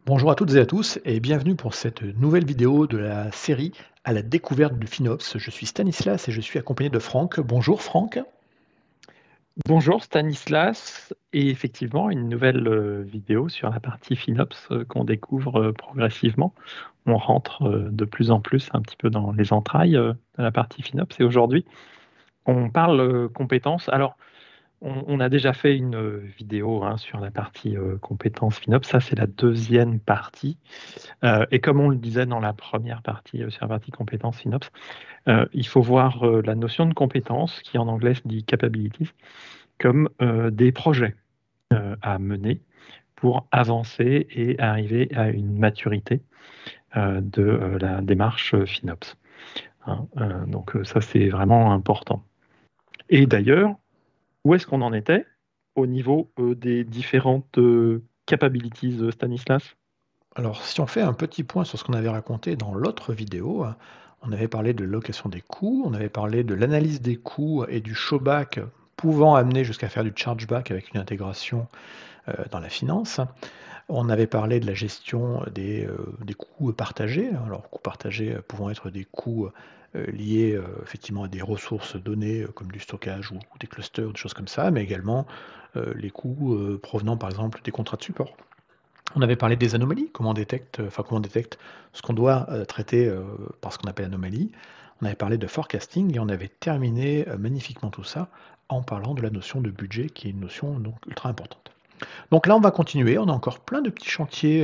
Bonjour à toutes et à tous et bienvenue pour cette nouvelle vidéo de la série à la découverte du FinOps. Je suis Stanislas et je suis accompagné de Franck. Bonjour Franck. Bonjour Stanislas, et effectivement une nouvelle vidéo sur la partie FinOps qu'on découvre progressivement. On rentre de plus en plus un petit peu dans les entrailles de la partie FinOps et aujourd'hui on parle compétences. Alors on a déjà fait une vidéo sur la partie compétences FinOps, ça c'est la deuxième partie. Et comme on le disait dans la première partie sur la partie compétences FinOps, il faut voir la notion de compétence qui en anglais se dit capabilities comme des projets à mener pour avancer et arriver à une maturité de la démarche FinOps. Donc ça, c'est vraiment important. Et d'ailleurs, où est-ce qu'on en était au niveau des différentes capabilities, Stanislas? Alors si on fait un petit point sur ce qu'on avait raconté dans l'autre vidéo, on avait parlé de location des coûts, on avait parlé de l'analyse des coûts et du showback pouvant amener jusqu'à faire du chargeback avec une intégration dans la finance. On avait parlé de la gestion des coûts partagés. Alors, coûts partagés pouvant être des coûts liés effectivement à des ressources données comme du stockage ou des clusters, des choses comme ça, mais également les coûts provenant par exemple des contrats de support. On avait parlé des anomalies, comment on détecte ce qu'on doit traiter par ce qu'on appelle anomalie. On avait parlé de forecasting et on avait terminé magnifiquement tout ça en parlant de la notion de budget qui est une notion donc ultra importante. Donc là, on va continuer. On a encore plein de petits chantiers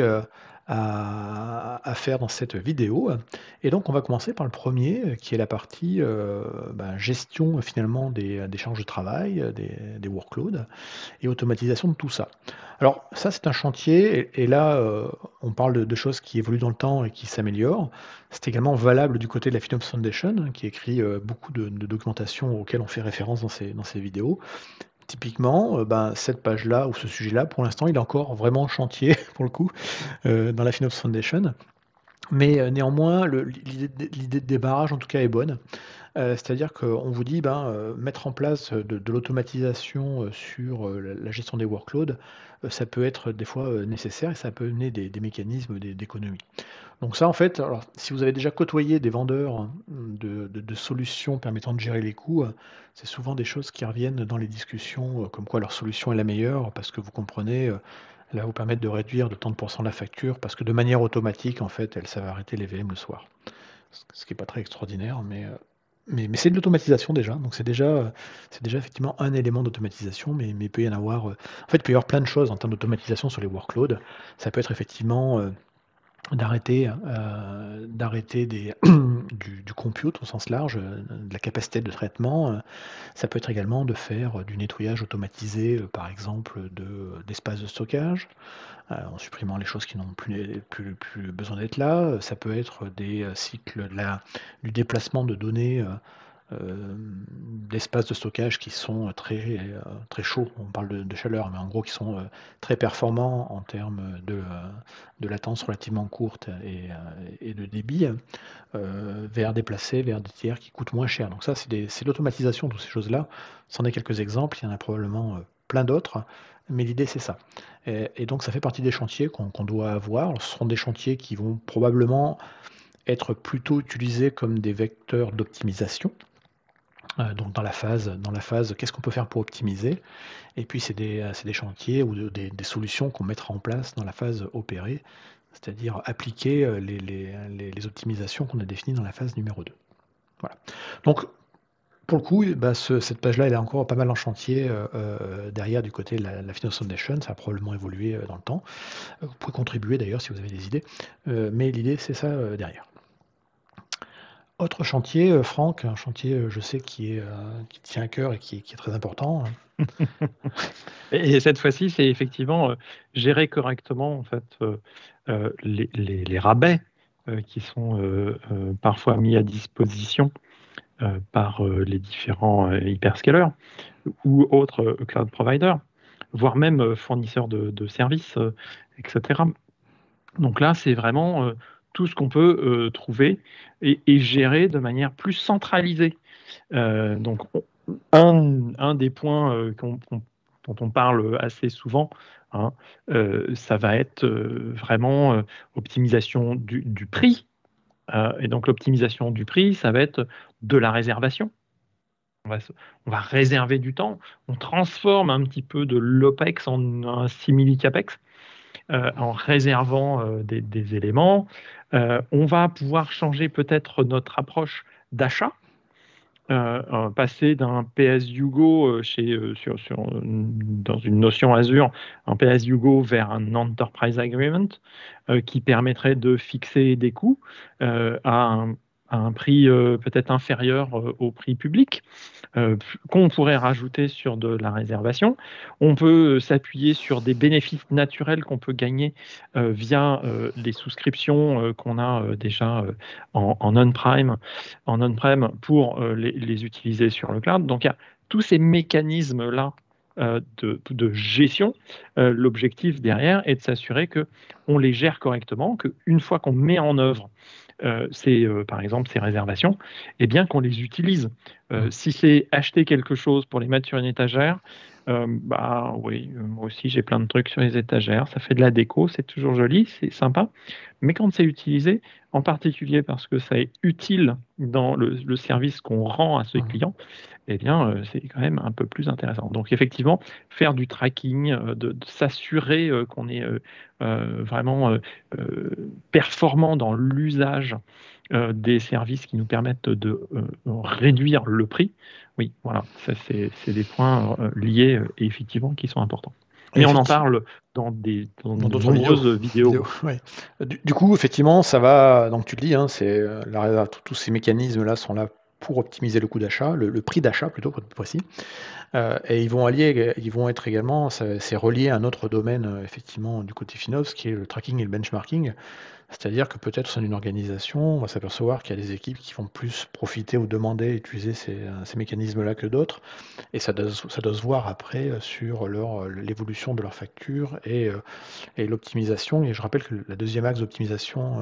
à faire dans cette vidéo. Et donc, on va commencer par le premier, qui est la partie gestion finalement des charges de travail, des workloads et automatisation de tout ça. Alors, ça, c'est un chantier. Et là, on parle de choses qui évoluent dans le temps et qui s'améliorent. C'est également valable du côté de la FinOps Foundation, qui écrit beaucoup de documentation auxquelles on fait référence dans ces vidéos. Typiquement, cette page-là ou ce sujet-là, pour l'instant, il est encore vraiment en chantier pour le coup, dans la FinOps Foundation. Mais, néanmoins, l'idée de démarrage en tout cas est bonne. C'est-à-dire qu'on vous dit, mettre en place de l'automatisation, sur, la gestion des workloads, ça peut être des fois, nécessaire et ça peut amener des mécanismes d'économie. Donc ça, en fait, alors si vous avez déjà côtoyé des vendeurs de solutions permettant de gérer les coûts, c'est souvent des choses qui reviennent dans les discussions, comme quoi leur solution est la meilleure parce que vous comprenez, elle va vous permettre de réduire de tant de pourcents la facture parce que de manière automatique, en fait, ça va arrêter les VM le soir. Ce qui est pas très extraordinaire, mais c'est de l'automatisation déjà, donc c'est déjà effectivement un élément d'automatisation, mais il peut y en avoir, en fait, il peut y avoir plein de choses en termes d'automatisation sur les workloads. Ça peut être effectivement, d'arrêter du compute au sens large, de la capacité de traitement. Ça peut être également de faire du nettoyage automatisé, par exemple, d'espaces de stockage, en supprimant les choses qui n'ont plus besoin d'être là. Ça peut être des cycles du déplacement de données d'espaces de stockage qui sont très chauds. On parle de chaleur, mais en gros qui sont très performants en termes de latence relativement courte et de débit, déplacés vers des tiers qui coûtent moins cher. Donc ça, c'est l'automatisation de toutes ces choses-là. C'en est quelques exemples, il y en a probablement plein d'autres, mais l'idée c'est ça. Et donc ça fait partie des chantiers qu'on doit avoir. Ce seront des chantiers qui vont probablement être plutôt utilisés comme des vecteurs d'optimisation. Donc dans la phase qu'est-ce qu'on peut faire pour optimiser? Et puis c'est des chantiers ou des solutions qu'on mettra en place dans la phase opérer, c'est-à-dire appliquer, les optimisations qu'on a définies dans la phase numéro 2. Voilà. Donc pour le coup, cette page-là, elle est encore pas mal en chantier, derrière du côté de la Finance Foundation. Ça a probablement évolué, dans le temps. Vous pouvez contribuer d'ailleurs si vous avez des idées, mais l'idée c'est ça, derrière. Autre chantier, Franck, un chantier, je sais qui te tient à cœur et qui est très important. Et cette fois-ci, c'est effectivement gérer correctement en fait les rabais qui sont parfois mis à disposition par les différents hyperscalers ou autres cloud providers, voire même fournisseurs de services, etc. Donc là, c'est vraiment tout ce qu'on peut trouver et gérer de manière plus centralisée. Donc, un des points qu'on dont on parle assez souvent, hein, ça va être vraiment optimisation du prix. Et donc l'optimisation du prix, ça va être de la réservation. On va réserver du temps, on transforme un petit peu de l'OPEX en un simili-CAPEX en réservant des éléments. On va pouvoir changer peut-être notre approche d'achat. Passer d'un PS-Hugo dans une notion Azure, un PS-Hugo vers un Enterprise Agreement qui permettrait de fixer des coûts à un prix peut-être inférieur au prix public qu'on pourrait rajouter sur de la réservation. On peut s'appuyer sur des bénéfices naturels qu'on peut gagner via les souscriptions qu'on a déjà en on-prem pour les utiliser sur le cloud. Donc, il y a tous ces mécanismes-là de gestion. L'objectif derrière est de s'assurer qu'on les gère correctement, qu'une fois qu'on met en œuvre par exemple ces réservations, et bien qu'on les utilise. Si c'est acheter quelque chose pour les mettre sur une étagère, bah oui, moi aussi j'ai plein de trucs sur les étagères, ça fait de la déco, c'est toujours joli, c'est sympa, mais quand c'est utilisé, en particulier parce que ça est utile dans le service qu'on rend à ce client, eh bien c'est quand même un peu plus intéressant. Donc effectivement, faire du tracking, de s'assurer qu'on est vraiment performant dans l'usage des services qui nous permettent de réduire le prix. Oui, voilà, ça c'est des points liés et effectivement qui sont importants. Mais on en parle dans de d'autres nombreuses vidéos. Ouais. Du coup, effectivement, ça va, donc tu le dis, hein, tous ces mécanismes-là sont là pour optimiser le coût d'achat, le prix d'achat plutôt, pour être plus précis. Et ils vont être également, c'est relié à un autre domaine, effectivement, du côté FinOps, qui est le tracking et le benchmarking. C'est-à-dire que peut-être au sein d'une organisation, on va s'apercevoir qu'il y a des équipes qui vont plus profiter ou demander, utiliser ces mécanismes-là que d'autres. Et ça doit se voir après sur l'évolution de leur facture et l'optimisation. Et je rappelle que la deuxième axe d'optimisation,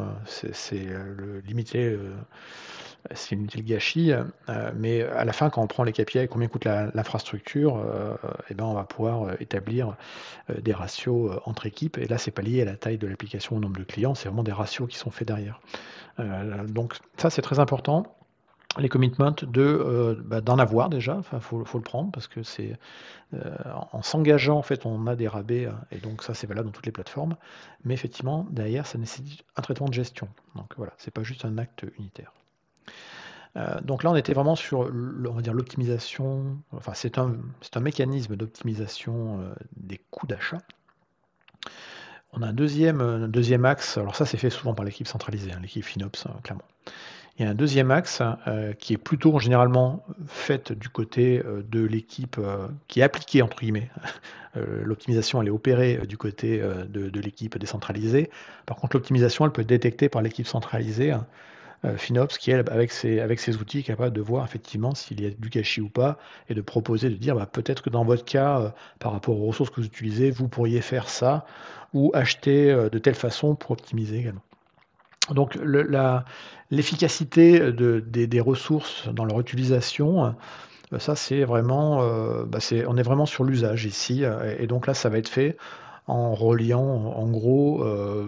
c'est limiter le gâchis. Mais à la fin, quand on prend les KPI, combien coûte l'infrastructure, et ben on va pouvoir établir des ratios entre équipes. Et là, c'est pas lié à la taille de l'application, au nombre de clients, c'est vraiment des ratios qui sont faits derrière. Donc ça, c'est très important. Les commitments d'en avoir déjà, enfin, faut le prendre parce que c'est en s'engageant, en fait, on a des rabais, et donc ça, c'est valable dans toutes les plateformes. Mais effectivement, derrière, ça nécessite un traitement de gestion. Donc voilà, c'est pas juste un acte unitaire. Donc là, on était vraiment sur, on va dire, l'optimisation. Enfin, c'est un mécanisme d'optimisation des coûts d'achat. On a un deuxième axe. Alors ça, c'est fait souvent par l'équipe centralisée, hein, l'équipe FinOps, clairement. Il y a un deuxième axe qui est plutôt généralement fait du côté de l'équipe qui est appliquée, entre guillemets. L'optimisation, elle est opérée du côté de l'équipe décentralisée. Par contre, l'optimisation, elle peut être détectée par l'équipe centralisée, hein, FinOps, qui, elle, avec ses outils, est capable de voir effectivement s'il y a du gâchis ou pas, et de proposer, de dire, bah, peut-être que dans votre cas, par rapport aux ressources que vous utilisez, vous pourriez faire ça, ou acheter de telle façon pour optimiser également. Donc l'efficacité des ressources dans leur utilisation, ça c'est vraiment, on est vraiment sur l'usage ici, et donc là ça va être fait en reliant en gros,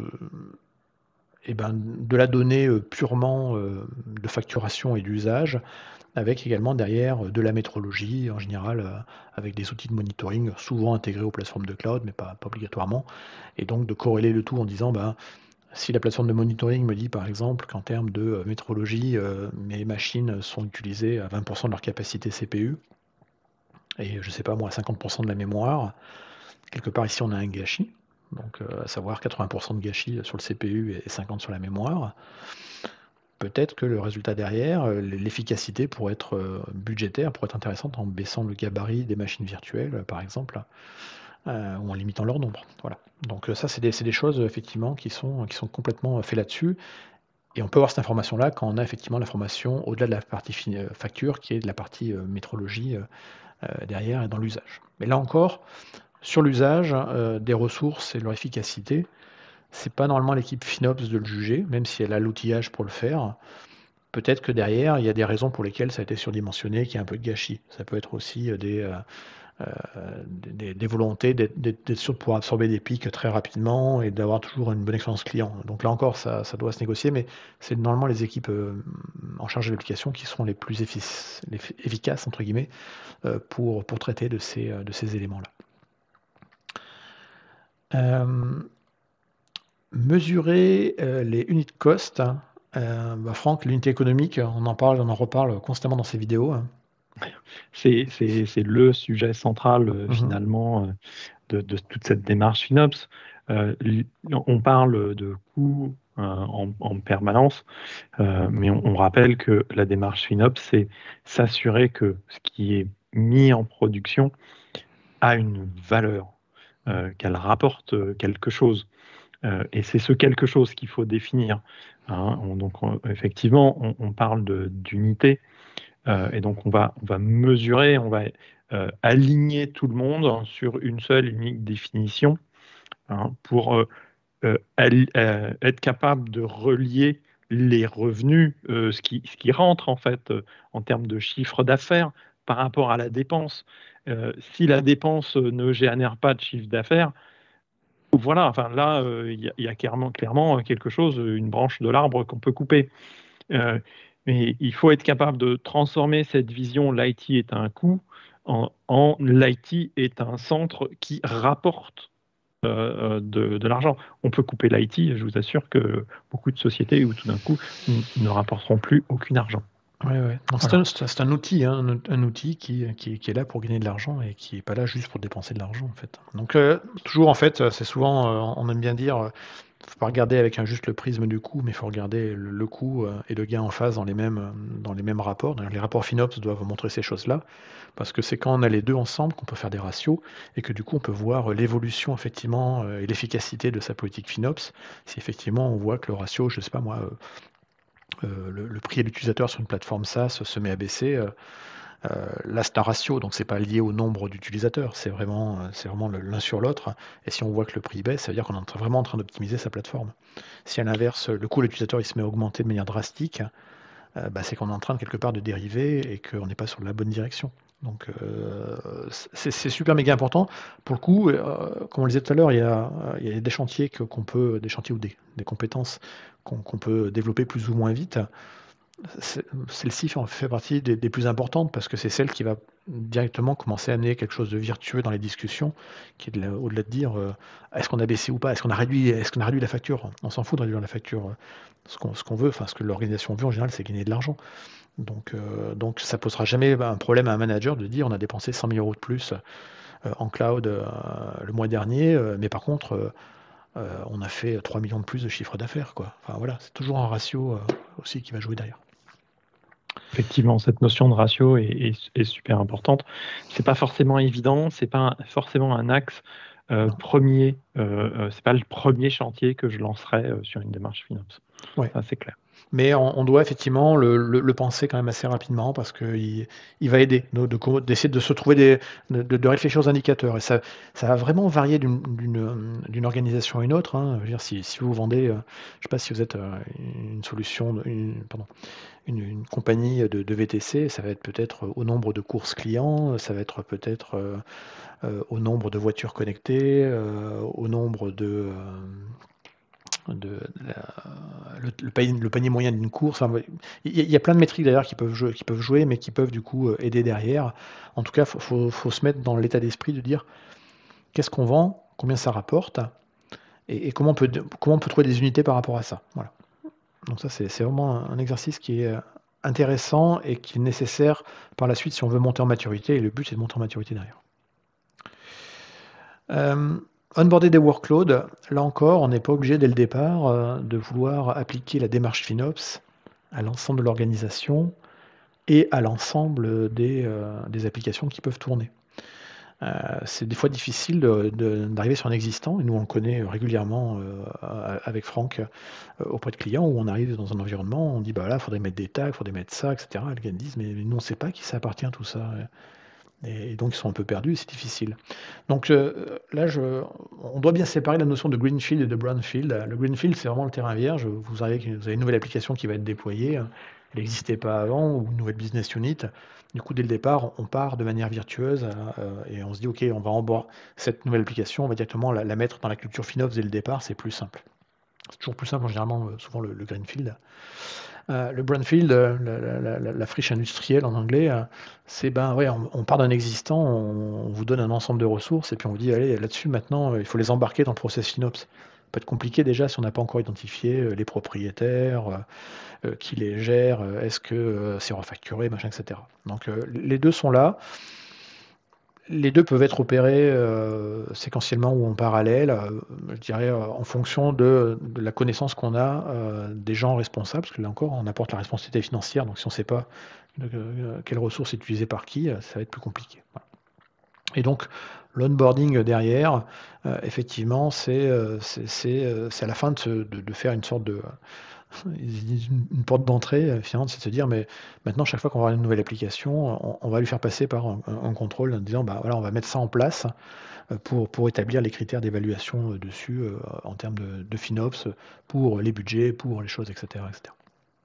de la donnée purement de facturation et d'usage, avec également derrière de la métrologie en général, avec des outils de monitoring souvent intégrés aux plateformes de cloud, mais pas obligatoirement, et donc de corréler le tout en disant, si la plateforme de monitoring me dit par exemple qu'en termes de métrologie, mes machines sont utilisées à 20% de leur capacité CPU, et je sais pas moi, 50% de la mémoire, quelque part ici on a un gâchis, donc à savoir 80% de gâchis sur le CPU et 50% sur la mémoire. Peut-être que le résultat derrière, l'efficacité pourrait être budgétaire, pourrait être intéressante en baissant le gabarit des machines virtuelles, par exemple, ou en limitant leur nombre. Voilà. Donc ça, c'est des choses effectivement qui sont complètement faites là-dessus. Et on peut avoir cette information-là quand on a effectivement l'information au-delà de la partie facture, qui est de la partie métrologie derrière et dans l'usage. Mais là encore, sur l'usage des ressources et de leur efficacité, c'est pas normalement l'équipe FinOps de le juger, même si elle a l'outillage pour le faire. Peut-être que derrière, il y a des raisons pour lesquelles ça a été surdimensionné, qu'il y a un peu de gâchis. Ça peut être aussi des volontés d'être sûr de pouvoir absorber des pics très rapidement et d'avoir toujours une bonne expérience client. Donc là encore, ça doit se négocier, mais c'est normalement les équipes en charge de l'application qui seront les plus efficaces, entre guillemets, pour traiter de ces éléments-là. Mesurer les unit cost, hein. Franck, l'unité économique, on en reparle constamment dans ces vidéos, hein. C'est le sujet central Mhm. finalement de toute cette démarche FinOps. On parle de coûts en permanence, mais on rappelle que la démarche FinOps, c'est s'assurer que ce qui est mis en production a une valeur, qu'elle rapporte quelque chose. Et c'est ce quelque chose qu'il faut définir, hein. Effectivement, on parle d'unité, et donc on va mesurer, on va aligner tout le monde sur une seule unique définition, hein, pour être capable de relier les revenus, ce qui rentre en fait en termes de chiffre d'affaires par rapport à la dépense. Si la dépense ne génère pas de chiffre d'affaires, voilà, enfin là, il y a clairement quelque chose, une branche de l'arbre qu'on peut couper. Mais il faut être capable de transformer cette vision l'IT est un coût en l'IT est un centre qui rapporte de l'argent. On peut couper l'IT, je vous assure que beaucoup de sociétés où tout d'un coup ne rapporteront plus aucun argent. Ouais, ouais. Donc Voilà. c'est un outil, hein, un outil qui est là pour gagner de l'argent et qui est pas là juste pour dépenser de l'argent, en fait. Donc toujours, en fait, c'est souvent, on aime bien dire, faut pas regarder avec juste le prisme du coût, mais il faut regarder le coût et le gain en face dans les mêmes rapports. D'ailleurs, les rapports FinOps doivent montrer ces choses-là, parce que c'est quand on a les deux ensemble qu'on peut faire des ratios et que du coup on peut voir l'évolution effectivement et l'efficacité de sa politique FinOps. Si effectivement on voit que le ratio, je sais pas moi, le prix à l'utilisateur sur une plateforme SaaS se met à baisser, là c'est un ratio, donc c'est pas lié au nombre d'utilisateurs, c'est vraiment l'un sur l'autre. Et si on voit que le prix baisse, ça veut dire qu'on est vraiment en train d'optimiser sa plateforme. Si à l'inverse, le coût de l'utilisateur il se met à augmenter de manière drastique, c'est qu'on est en train de quelque part de dériver et qu'on n'est pas sur la bonne direction. Donc c'est super méga important. Pour le coup, comme on le disait tout à l'heure, il y a des chantiers des chantiers ou des compétences qu'on peut développer plus ou moins vite. Celle-ci fait partie des plus importantes parce que c'est celle qui va directement commencer à amener quelque chose de virtueux dans les discussions, qui est au-delà de dire est-ce qu'on a baissé ou pas, est-ce qu'on a réduit la facture. On s'en fout de réduire la facture. Ce qu'on veut, enfin ce que l'organisation veut en général, c'est gagner de l'argent. Donc ça posera jamais un problème à un manager de dire on a dépensé 100 000 euros de plus en cloud le mois dernier, mais par contre on a fait 3 millions de plus de chiffre d'affaires, quoi. Enfin voilà, c'est toujours un ratio aussi qui va jouer derrière. Effectivement, cette notion de ratio est super importante. C'est pas forcément évident, c'est pas forcément un axe Non. premier. C'est pas le premier chantier que je lancerai sur une démarche FinOps. Ouais. Ça, c'est clair. Mais on doit effectivement le penser quand même assez rapidement parce qu'il il va aider d'essayer de se trouver de réfléchir aux indicateurs. Et ça va vraiment varier d'une organisation à une autre, hein. Je veux dire, si vous vendez, je ne sais pas si vous êtes une solution, pardon, une compagnie de VTC, ça va être peut-être au nombre de courses clients, ça va être peut-être au nombre de voitures connectées, au nombre de le panier moyen d'une course. Enfin, il y a plein de métriques d'ailleurs qui peuvent jouer, mais qui peuvent du coup aider derrière. En tout cas, faut se mettre dans l'état d'esprit de dire qu'est-ce qu'on vend, combien ça rapporte, et comment on peut trouver des unités par rapport à ça. Voilà. Donc ça, c'est vraiment un exercice qui est intéressant et qui est nécessaire par la suite si on veut monter en maturité. Et le but, c'est de monter en maturité derrière. Onboarder des workloads, là encore, on n'est pas obligé dès le départ de vouloir appliquer la démarche FinOps à l'ensemble de l'organisation et à l'ensemble des applications qui peuvent tourner. C'est des fois difficile d'arriver sur un existant, et nous on le connaît régulièrement avec Franck auprès de clients où on arrive dans un environnement, on dit bah là, il faudrait mettre des tags, il faudrait mettre ça, etc. Les gars disent mais nous on ne sait pas qui ça appartient tout ça. Et donc ils sont un peu perdus et c'est difficile. Donc là, on doit bien séparer la notion de greenfield et de brownfield. Le greenfield, c'est vraiment le terrain vierge. Vous avez une nouvelle application qui va être déployée. elle n'existait pas avant, ou une nouvelle business unit. Du coup, dès le départ, on part de manière virtueuse et on se dit, OK, on va emborder cette nouvelle application, on va directement la mettre dans la culture FinOps dès le départ, c'est plus simple. C'est toujours plus simple, généralement, souvent le greenfield. Le brownfield, la friche industrielle en anglais, c'est ouais, on part d'un existant, on vous donne un ensemble de ressources et puis on vous dit, allez, là-dessus, maintenant, il faut les embarquer dans le process FinOps. Ça peut être compliqué déjà si on n'a pas encore identifié les propriétaires, qui les gère, est-ce que c'est refacturé, machin, etc. Donc les deux sont là. Les deux peuvent être opérés séquentiellement ou en parallèle, je dirais en fonction de la connaissance qu'on a des gens responsables, parce que là encore, on apporte la responsabilité financière, donc si on ne sait pas quelle ressource est utilisée par qui, ça va être plus compliqué. Voilà. Et donc, l'onboarding derrière, effectivement, c'est à la fin de faire une sorte de, une porte d'entrée, finalement, c'est de se dire, mais maintenant, chaque fois qu'on va avoir une nouvelle application, on va lui faire passer par un contrôle en disant, bah voilà, on va mettre ça en place pour établir les critères d'évaluation dessus en termes de FinOps, pour les budgets, pour les choses, etc., etc.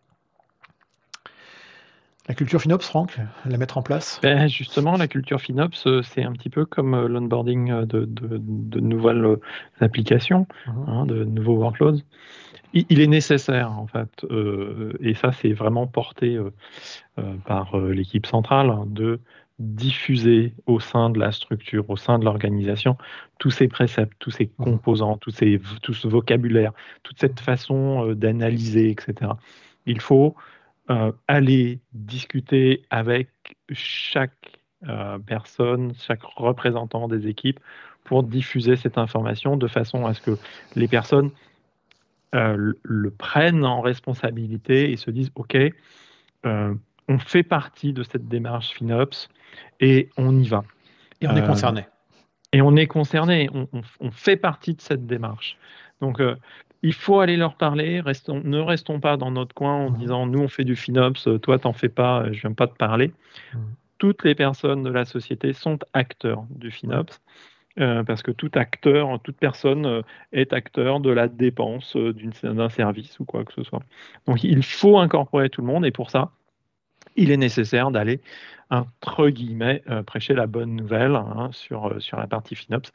La culture FinOps, Franck, la mettre en place? Ben, justement, la culture FinOps, c'est un petit peu comme l'onboarding de nouvelles applications, Mhm. de nouveaux workloads. Il est nécessaire, en fait, et ça, c'est vraiment porté par l'équipe centrale, de diffuser au sein de la structure, au sein de l'organisation, tous ces préceptes, tous ces Mhm. composants, tout ce vocabulaire, toute cette façon d'analyser, etc. Il faut aller discuter avec chaque personne, chaque représentant des équipes pour diffuser cette information de façon à ce que les personnes le prennent en responsabilité et se disent, OK, on fait partie de cette démarche FinOps et on y va. Et on est Euh, concerné. et on est concerné, on fait partie de cette démarche. Donc, il faut aller leur parler, ne restons pas dans notre coin en Mhm. disant, nous, on fait du FinOps, toi, t'en fais pas, je viens pas te parler. Mhm. Toutes les personnes de la société sont acteurs du Ouais. FinOps. Parce que tout acteur, toute personne est acteur de la dépense d'un service ou quoi que ce soit. Donc il faut incorporer tout le monde et pour ça, il est nécessaire d'aller, entre guillemets, prêcher la bonne nouvelle sur la partie FinOps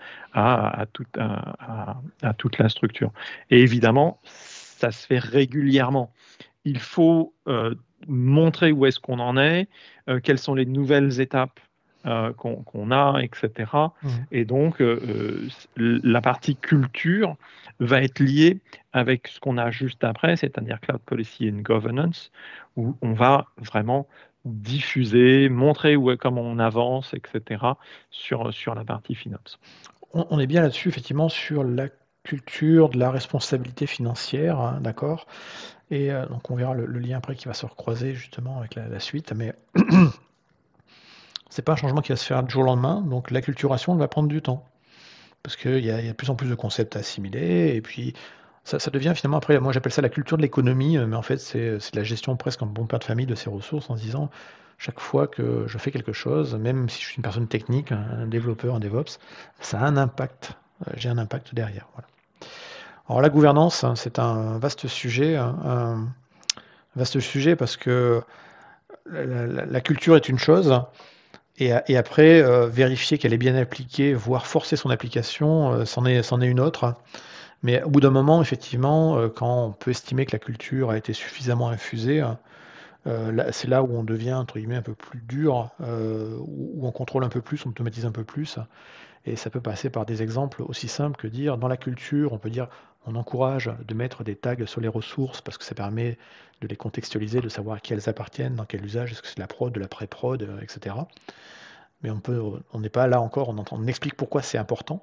à toute la structure. Et évidemment, ça se fait régulièrement. Il faut montrer où est-ce qu'on en est, quelles sont les nouvelles étapes qu'on a, etc. Mhm. Et donc, la partie culture va être liée avec ce qu'on a juste après, c'est-à-dire Cloud Policy and Governance, où on va vraiment diffuser, montrer comment on avance, etc., sur la partie FinOps. On est bien là-dessus, effectivement, sur la culture de la responsabilité financière, hein, d'accord? Et donc on verra le lien après qui va se recroiser justement avec la suite, mais c'est pas un changement qui va se faire du jour au lendemain, donc l'acculturation, elle va prendre du temps. Parce qu'il y a de plus en plus de concepts à assimiler, et puis ça devient finalement après, moi j'appelle ça la culture de l'économie, mais en fait c'est de la gestion presque en bon père de famille de ses ressources, en se disant, chaque fois que je fais quelque chose, même si je suis une personne technique, un développeur, un DevOps, ça a un impact, j'ai un impact derrière, voilà. Alors la gouvernance, hein, c'est un vaste sujet, hein, un vaste sujet parce que la culture est une chose, et après, vérifier qu'elle est bien appliquée, voire forcer son application, c'en est une autre. Mais au bout d'un moment, effectivement, quand on peut estimer que la culture a été suffisamment infusée, là, c'est là où on devient, entre guillemets, un peu plus dur, où on contrôle un peu plus, on automatise un peu plus. Et ça peut passer par des exemples aussi simples que dire, dans la culture, on peut dire, on encourage de mettre des tags sur les ressources parce que ça permet de les contextualiser, de savoir à qui elles appartiennent, dans quel usage, est-ce que c'est de la prod, de la pré-prod, etc. Mais on n'est pas là encore, on explique pourquoi c'est important.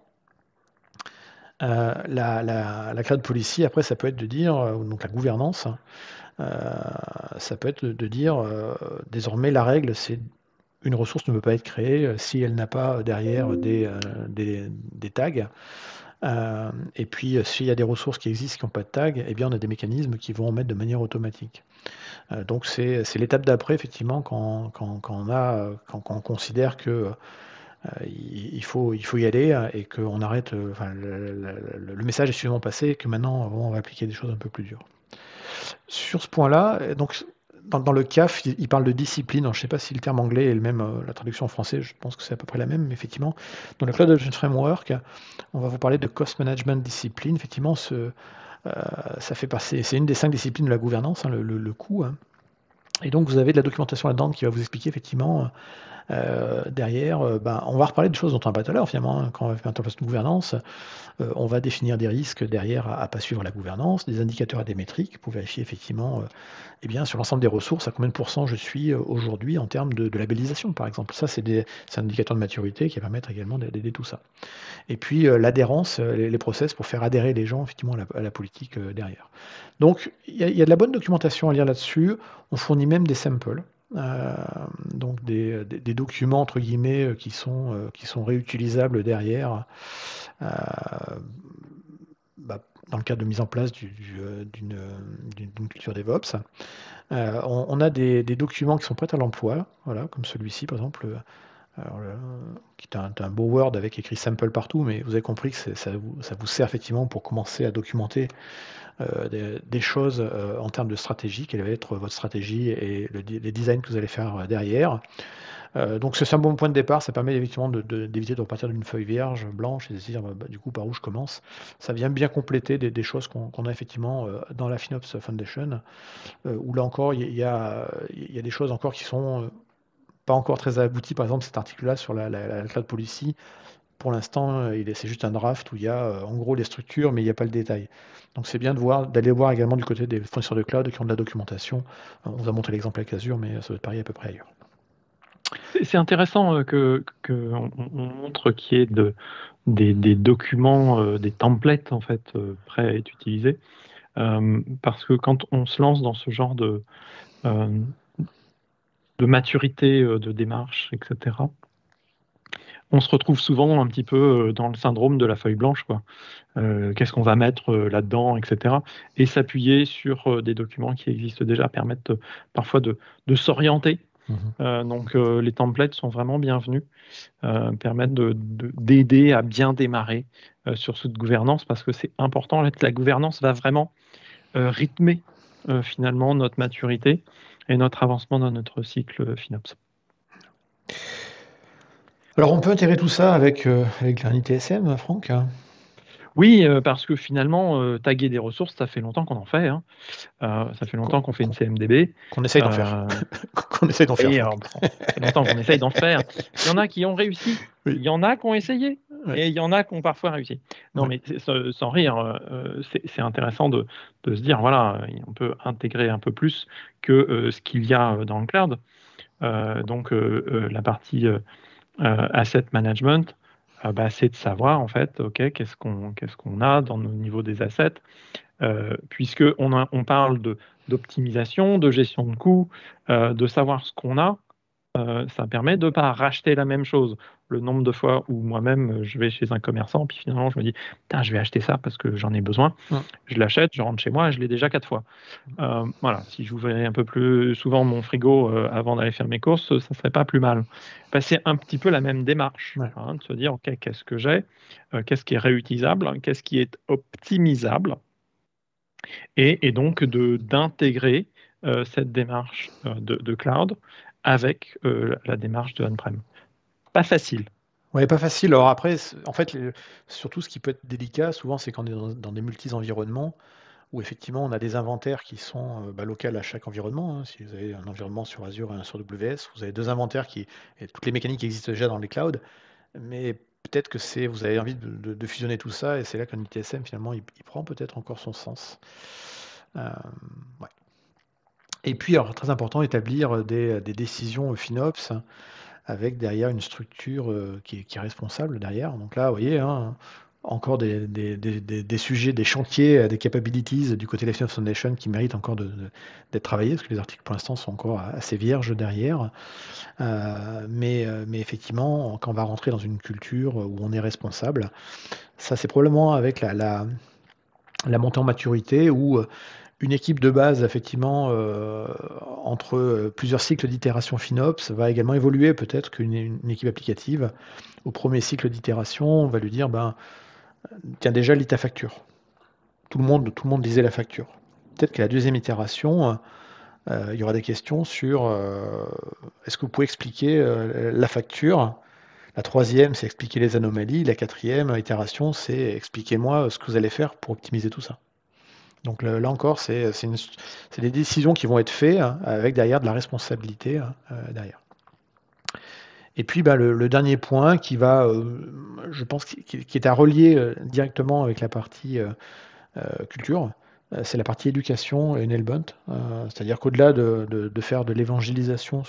La cloud policy, après, ça peut être de dire, donc la gouvernance, ça peut être de dire, désormais, la règle, c'est une ressource ne peut pas être créée si elle n'a pas derrière des tags. Et puis, s'il y a des ressources qui existent qui n'ont pas de tag, eh bien, on a des mécanismes qui vont en mettre de manière automatique. Donc, c'est l'étape d'après, effectivement, quand on considère que il faut y aller et qu'on arrête, enfin, le message est suffisamment passé et que maintenant, on va appliquer des choses un peu plus dures. Sur ce point-là, donc dans le CAF, il parle de discipline. Alors, je ne sais pas si le terme anglais est le même, la traduction en français, je pense que c'est à peu près la même, mais effectivement, dans le Cloud Adoption Framework, on va vous parler de Cost Management Discipline. Effectivement, ça fait passer, c'est une des 5 disciplines de la gouvernance, hein, le coût, hein. Et donc, vous avez de la documentation là-dedans qui va vous expliquer effectivement derrière, on va reparler de choses dont on a parlé tout à l'heure finalement, hein, quand on va mettre en place une gouvernance. On va définir des risques derrière à pas suivre la gouvernance, des indicateurs et des métriques pour vérifier effectivement, eh bien, sur l'ensemble des ressources, à combien de pourcents je suis aujourd'hui en termes de labellisation, par exemple. Ça, c'est un indicateur de maturité qui va permettre également d'aider tout ça. Et puis l'adhérence, les process pour faire adhérer les gens effectivement à la politique derrière. Donc il y a de la bonne documentation à lire là-dessus. On fournit même des samples. Donc des documents entre guillemets qui sont réutilisables derrière dans le cadre de mise en place d'une culture DevOps. On a des documents qui sont prêts à l'emploi, voilà, comme celui-ci par exemple, qui est un beau Word avec écrit sample partout, mais vous avez compris que ça vous sert effectivement pour commencer à documenter des choses en termes de stratégie, quelle va être votre stratégie et les designs que vous allez faire derrière. Donc c'est un bon point de départ, ça permet effectivement d'éviter de repartir d'une feuille vierge, blanche, et de se dire du coup par où je commence. Ça vient bien compléter des choses qu'on a effectivement dans la FinOps Foundation, où là encore il y a des choses encore qui sont pas encore très abouties. Par exemple cet article-là sur la cloud policy, pour l'instant c'est juste un draft où il y a en gros les structures mais il n'y a pas le détail. Donc c'est bien d'aller voir également du côté des fournisseurs de cloud qui ont de la documentation. On vous a montré l'exemple avec Azure, mais ça doit être pareil à peu près ailleurs. C'est intéressant que on montre qu'il y ait des documents, des templates en fait prêts à être utilisés, parce que quand on se lance dans ce genre de maturité de démarche, etc., on se retrouve souvent un petit peu dans le syndrome de la feuille blanche, quoi. Qu'est-ce qu'on va mettre là-dedans, etc. Et s'appuyer sur des documents qui existent déjà permettent parfois de s'orienter. Donc les templates sont vraiment bienvenus, permettent d'aider à bien démarrer sur cette gouvernance, parce que c'est important. La gouvernance va vraiment rythmer finalement notre maturité et notre avancement dans notre cycle FinOps. Alors on peut intégrer tout ça avec un ITSM, Franck, hein. Oui, parce que finalement, taguer des ressources, ça fait longtemps qu'on en fait, hein. Ça fait longtemps qu'on fait une CMDB. Qu'on essaye d'en faire. Qu'on essaye d'en faire. Oui, ça fait longtemps qu'on essaye d'en faire. Il y en a qui ont réussi, Oui. il y en a qui ont essayé, Ouais. et il y en a qui ont parfois réussi. Non, mais sans rire, c'est intéressant de se dire, voilà, on peut intégrer un peu plus que ce qu'il y a dans le cloud. Donc, la partie asset management, c'est de savoir, en fait, OK, qu'est-ce qu'on a dans nos niveaux des assets, puisque on parle d'optimisation, de gestion de coûts, de savoir ce qu'on a. Ça permet de ne pas racheter la même chose. Le nombre de fois où moi-même je vais chez un commerçant, puis finalement je me dis, putain, je vais acheter ça parce que j'en ai besoin. Je l'achète, je rentre chez moi et je l'ai déjà 4 fois. Voilà, si j'ouvrais un peu plus souvent mon frigo avant d'aller faire mes courses, ça ne serait pas plus mal. C'est un petit peu la même démarche, hein, de se dire, OK, qu'est-ce que j'ai, qu'est-ce qui est réutilisable, qu'est-ce qui est optimisable, et donc d'intégrer cette démarche de cloud avec la démarche de on-prem. Pas facile. Ouais, pas facile. Alors après, en fait, surtout ce qui peut être délicat, souvent, c'est quand on est dans des multi-environnements, où effectivement on a des inventaires qui sont locaux à chaque environnement, hein. Si vous avez un environnement sur Azure et un sur AWS, vous avez 2 inventaires et toutes les mécaniques existent déjà dans les clouds, mais peut-être que vous avez envie de fusionner tout ça, et c'est là qu'un ITSM finalement il prend peut-être encore son sens. Ouais. Et puis alors très important, établir des décisions FinOps avec derrière une structure qui est responsable derrière. Donc là, vous voyez, hein, encore des sujets, des chantiers, des capabilities du côté de la FinOps Foundation qui méritent encore d'être travaillés, parce que les articles pour l'instant sont encore assez vierges derrière. Mais effectivement, quand on va rentrer dans une culture où on est responsable, ça c'est probablement avec la montée en maturité où une équipe de base, effectivement, entre plusieurs cycles d'itération FinOps, va également évoluer. Peut-être qu'une équipe applicative, au premier cycle d'itération, on va lui dire, tiens, déjà, lis ta facture. Tout le monde lisait la facture. Peut-être qu'à la deuxième itération, Il y aura des questions sur est-ce que vous pouvez expliquer la facture? La troisième, c'est expliquer les anomalies. La quatrième itération, c'est expliquez-moi ce que vous allez faire pour optimiser tout ça. Donc là encore, c'est des décisions qui vont être faites hein, avec derrière de la responsabilité derrière. Et puis le dernier point qui va, je pense, qui est à relier directement avec la partie culture, c'est la partie éducation et enablement. C'est-à-dire qu'au-delà de faire de l'évangélisation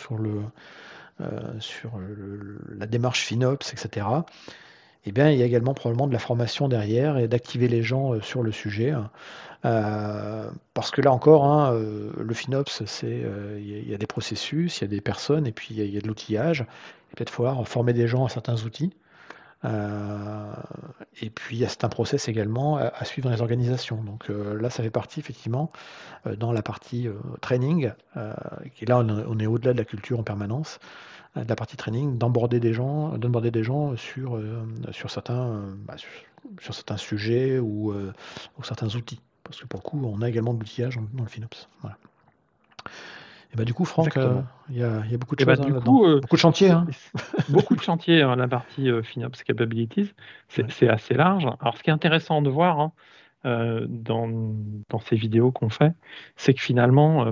sur la démarche FinOps, etc., eh bien, il y a également probablement de la formation derrière et d'activer les gens sur le sujet. Parce que là encore, hein, le FinOps, il y a des processus, il y a des personnes, et puis il y a de l'outillage. Il peut-être falloir former des gens à certains outils. Et puis il y a certains process également à suivre dans les organisations. Donc là, ça fait partie effectivement dans la partie training, qui là on est au-delà de la culture en permanence, de la partie training, d'onboarder des gens sur sur certains sujets ou certains outils. Parce que pour le coup, on a également de l'outillage dans le FinOps. Voilà. Et bah du coup, Franck, Exactement. il y a beaucoup de Et bah, choses du là-dedans. coup, Beaucoup de chantiers, hein. beaucoup de chantiers, hein, la partie FinOps Capabilities, Ouais. c'est assez large. Alors, ce qui est intéressant de voir hein, dans ces vidéos qu'on fait, c'est que finalement,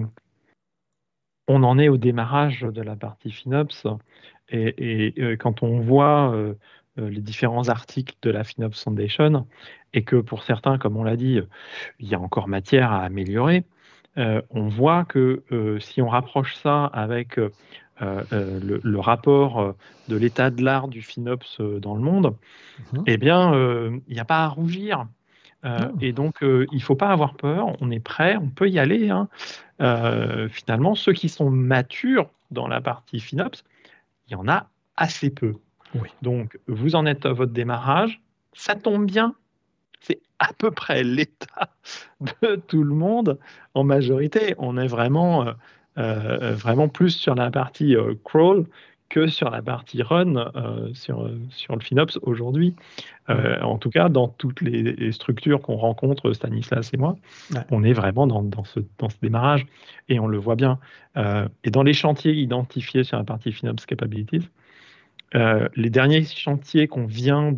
on en est au démarrage de la partie FinOps. Et quand on voit les différents articles de la FinOps Foundation, et que pour certains, comme on l'a dit, il y a encore matière à améliorer, on voit que si on rapproche ça avec le rapport de l'état de l'art du FinOps dans le monde, Mhm. eh bien, il n'y a pas à rougir. Non. Et donc, il ne faut pas avoir peur, on est prêt, on peut y aller. Hein. Finalement, ceux qui sont matures dans la partie FinOps, il y en a assez peu. Oui. Donc, vous en êtes à votre démarrage, ça tombe bien, c'est à peu près l'état de tout le monde en majorité. On est vraiment plus sur la partie crawl que sur la partie run sur le FinOps aujourd'hui. Ouais. En tout cas, dans toutes les structures qu'on rencontre, Stanislas et moi, Ouais. on est vraiment dans ce démarrage et on le voit bien. Et dans les chantiers identifiés sur la partie FinOps Capabilities, les derniers chantiers qu'on vient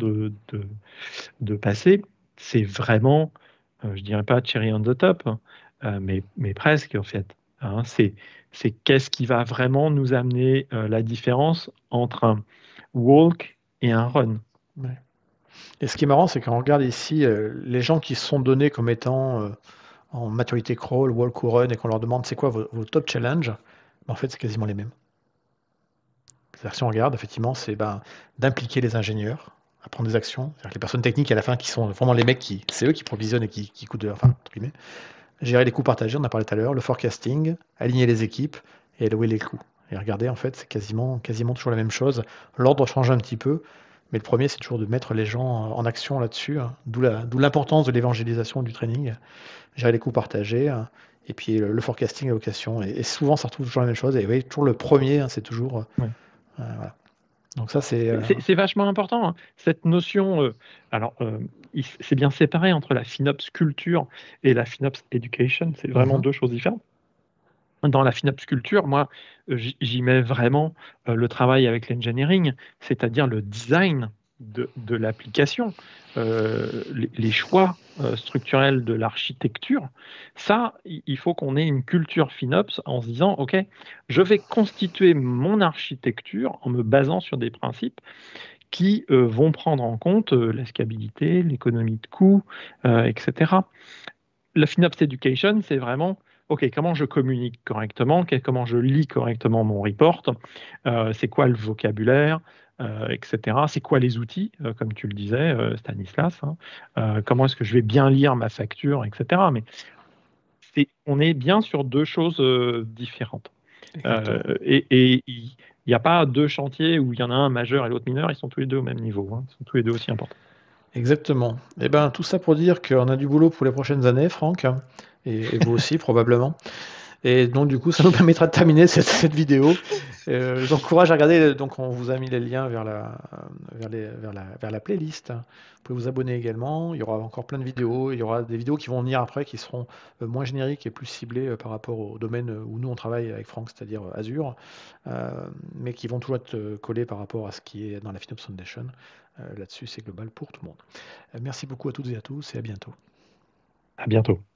de passer, c'est vraiment, je dirais pas cherry on the top, mais presque en fait. Hein. C'est qu'est-ce qui va vraiment nous amener la différence entre un walk et un run. Ouais. Et ce qui est marrant, c'est qu'on regarde ici les gens qui se sont donnés comme étant en maturité crawl, walk ou run, et qu'on leur demande c'est quoi vos top challenges, en fait, c'est quasiment les mêmes. C'est-à-dire que si on regarde, effectivement, c'est d'impliquer les ingénieurs à prendre des actions. C'est-à-dire que les personnes techniques à la fin qui sont vraiment les mecs c'est eux qui provisionnent et qui coûtent de, enfin, entre guillemets. Gérer les coûts partagés, on en a parlé tout à l'heure, le forecasting, aligner les équipes et allouer les coûts. Et regardez, en fait, c'est quasiment toujours la même chose. L'ordre change un petit peu, mais le premier, c'est toujours de mettre les gens en action là-dessus, hein. D'où l'importance de l'évangélisation du training, gérer les coûts partagés, hein, et puis le forecasting, l'allocation. Et souvent, ça retrouve toujours la même chose. Et oui, toujours le premier, hein, c'est toujours. Ouais. Voilà. Donc ça, c'est. C'est vachement important, hein. Cette notion, alors, c'est bien séparé entre la FinOps culture et la FinOps education, c'est vraiment Mhm. deux choses différentes. Dans la FinOps culture, moi, j'y mets vraiment le travail avec l'engineering, c'est-à-dire le design de l'application, les choix structurels de l'architecture. Ça, il faut qu'on ait une culture FinOps en se disant, OK, je vais constituer mon architecture en me basant sur des principes qui vont prendre en compte la scalabilité, l'économie de coûts, etc. La FinOps Education, c'est vraiment, OK, comment je communique correctement, comment je lis correctement mon report, c'est quoi le vocabulaire, etc. C'est quoi les outils, comme tu le disais, Stanislas, hein, comment est-ce que je vais bien lire ma facture, etc. Mais on est bien sur deux choses différentes. Exactement. Et il n'y a pas deux chantiers où il y en a un majeur et l'autre mineur, ils sont tous les deux au même niveau, hein, ils sont tous les deux aussi importants. Exactement. Et tout ça pour dire qu'on a du boulot pour les prochaines années, Franck, et vous aussi probablement. Et donc, du coup, ça nous permettra de terminer cette vidéo. Je vous encourage à regarder. Donc, on vous a mis les liens vers la playlist. Vous pouvez vous abonner également. Il y aura encore plein de vidéos. Il y aura des vidéos qui vont venir après qui seront moins génériques et plus ciblées par rapport au domaine où nous on travaille avec Franck, c'est-à-dire Azure, euh, mais qui vont toujours être collées par rapport à ce qui est dans la FinOps Foundation. Là-dessus, c'est global pour tout le monde. Merci beaucoup à toutes et à tous et à bientôt. À bientôt.